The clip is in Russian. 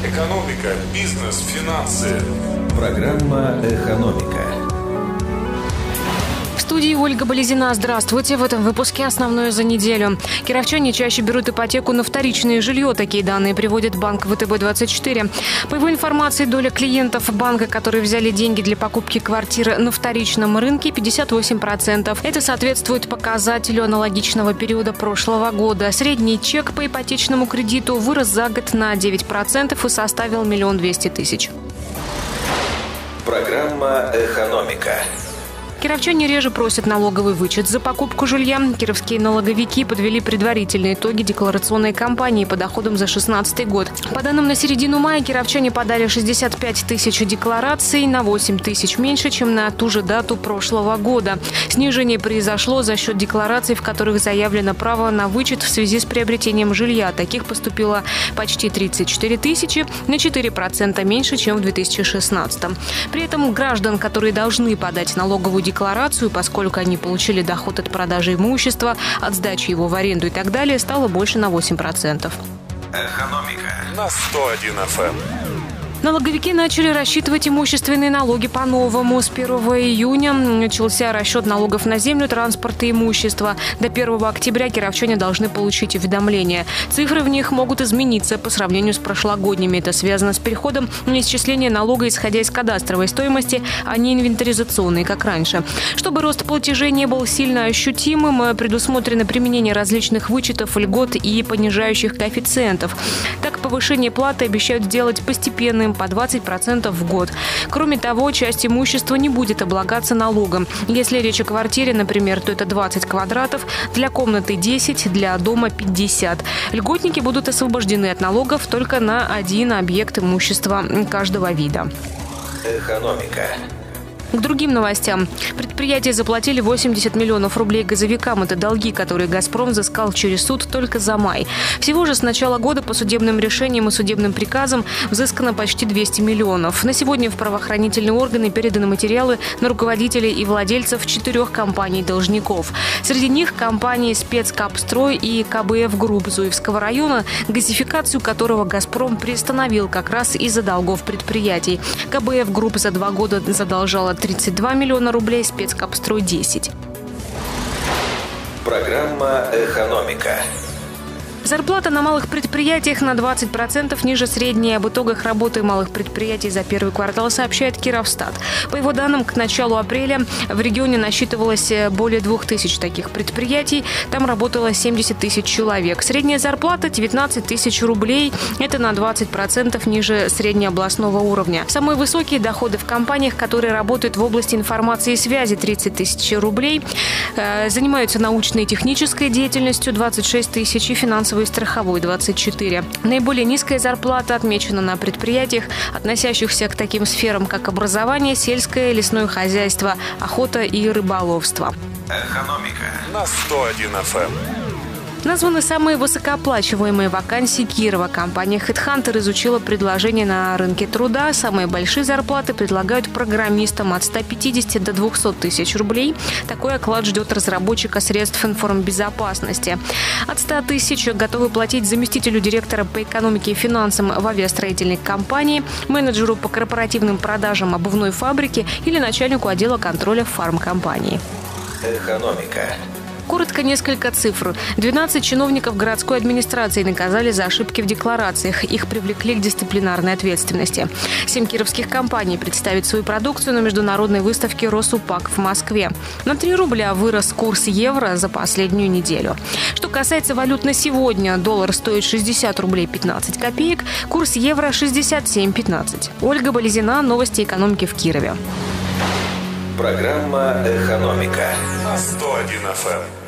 Экономика, бизнес, финансы. Программа «Экономика». В студии Ольга Болезина. Здравствуйте. В этом выпуске основное за неделю. Кировчане чаще берут ипотеку на вторичное жилье. Такие данные приводит банк ВТБ-24. По его информации, доля клиентов банка, которые взяли деньги для покупки квартиры на вторичном рынке, 58%. Это соответствует показателю аналогичного периода прошлого года. Средний чек по ипотечному кредиту вырос за год на 9% и составил 1 200 000. Программа «Экономика». Кировчане реже просят налоговый вычет за покупку жилья. Кировские налоговики подвели предварительные итоги декларационной кампании по доходам за 2016 год. По данным на середину мая, кировчане подали 65 000 деклараций, на 8 000 меньше, чем на ту же дату прошлого года. Снижение произошло за счет деклараций, в которых заявлено право на вычет в связи с приобретением жилья. Таких поступило почти 34 000, на 4% меньше, чем в 2016. При этом граждан, которые должны подать налоговую декларацию, поскольку они получили доход от продажи имущества, от сдачи его в аренду и так далее, стало больше на 8%. Экономика на 101 FM. Налоговики начали рассчитывать имущественные налоги по-новому. С 1 июня начался расчет налогов на землю, транспорт и имущество. До 1 октября кировчане должны получить уведомления. Цифры в них могут измениться по сравнению с прошлогодними. Это связано с переходом на исчисление налога, исходя из кадастровой стоимости, а не инвентаризационной, как раньше. Чтобы рост платежей не был сильно ощутимым, предусмотрено применение различных вычетов, льгот и понижающих коэффициентов. Так, повышение платы обещают сделать постепенным, по 20% в год. Кроме того, часть имущества не будет облагаться налогом. Если речь о квартире, например, то это 20 квадратов, для комнаты 10, для дома 50. Льготники будут освобождены от налогов только на один объект имущества каждого вида. «Экономика». К другим новостям. Предприятия заплатили 80 миллионов рублей газовикам. Это долги, которые «Газпром» взыскал через суд только за май. Всего же с начала года по судебным решениям и судебным приказам взыскано почти 200 миллионов. На сегодня в правоохранительные органы переданы материалы на руководителей и владельцев 4 компаний-должников. Среди них компании «Спецкапстрой» и КБФ Групп Зуевского района, газификацию которого «Газпром» приостановил как раз из-за долгов предприятий. КБФ Групп за 2 года задолжала 32 миллиона рублей, «Спецкапстрой» – 10. Программа «Экономика». Зарплата на малых предприятиях на 20% ниже средней. Об итогах работы малых предприятий за первый квартал сообщает Кировстат. По его данным, к началу апреля в регионе насчитывалось более 2000 таких предприятий. Там работало 70 000 человек. Средняя зарплата – 19 000 рублей. Это на 20% ниже среднеобластного уровня. Самые высокие доходы в компаниях, которые работают в области информации и связи – 30 000 рублей. Занимаются научной и технической деятельностью – 26 000 и финансовой и страховой – 24. Наиболее низкая зарплата отмечена на предприятиях, относящихся к таким сферам, как образование, сельское, лесное хозяйство, охота и рыболовство. Экономика на 101 FM. Названы самые высокооплачиваемые вакансии Кирова. Компания HeadHunter изучила предложения на рынке труда. Самые большие зарплаты предлагают программистам от 150 до 200 000 рублей. Такой оклад ждет разработчика средств информбезопасности. От 100 000 готовы платить заместителю директора по экономике и финансам в авиастроительной компании, менеджеру по корпоративным продажам обувной фабрики или начальнику отдела контроля фармкомпании. «Экономика». Коротко несколько цифр. 12 чиновников городской администрации наказали за ошибки в декларациях. Их привлекли к дисциплинарной ответственности. 7 кировских компаний представят свою продукцию на международной выставке «Росупак» в Москве. На 3 рубля вырос курс евро за последнюю неделю. Что касается валют на сегодня, доллар стоит 60 рублей 15 копеек, курс евро 67,15. Ольга Болезина, новости экономики в Кирове. Программа «Экономика» на 101 FM.